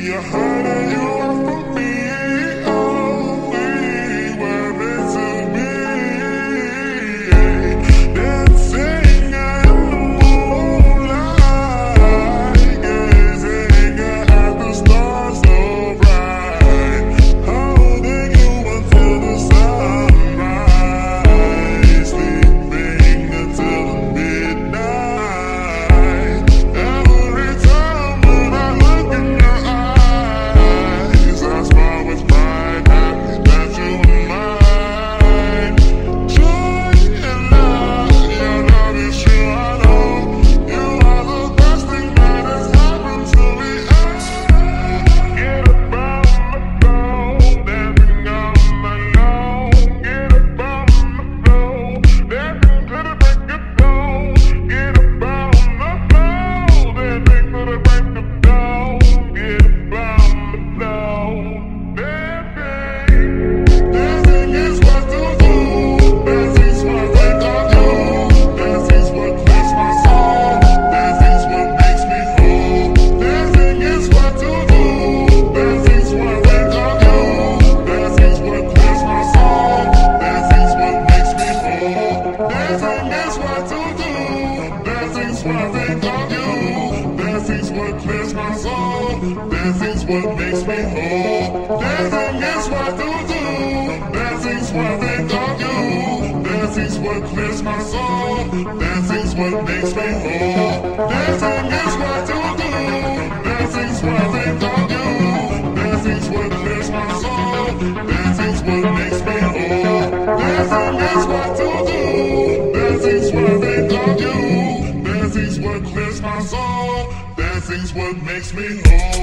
You're hiding you are from me. Oh, we were meant to be. Dancing in the moonlight, gazing at the stars so bright, holding you until the sunrise, sleeping until the midnight. Every time when I look in your eyes, I smile with pride, happy that you are mine. Joy and love, your love is true, I know. You are the best thing that has happened to me. Get up on the floor, dancing all night long. Get up on the floor, dancing to the break of dawn. Get up on the floor, dancing to the break of dawn. Get up on the floor, dancing. Dancing is what to do. Dancing's what I think of you. Dancing's what lifts my soul. Dancing's what makes me whole. Dancing is what to do. Dancing's what I think of you. Dancing's what lifts my soul. Dancing's what makes me whole. Dancing is what to do. Dancing's what I think of you. Dancing's what clears my soul. Dancing's what makes me whole. Dancing is what to do. Dancing's what I think of you. Dancing's what clears my soul. Dancing's what makes me whole. Dancing is what to do. Dancing's what I think of you. Dancing's what clears my soul. Dancing's what makes me whole. Dancing is what to do. Dancing's what I think of you. Dancing's what clears my soul. Dancing's what makes me whole.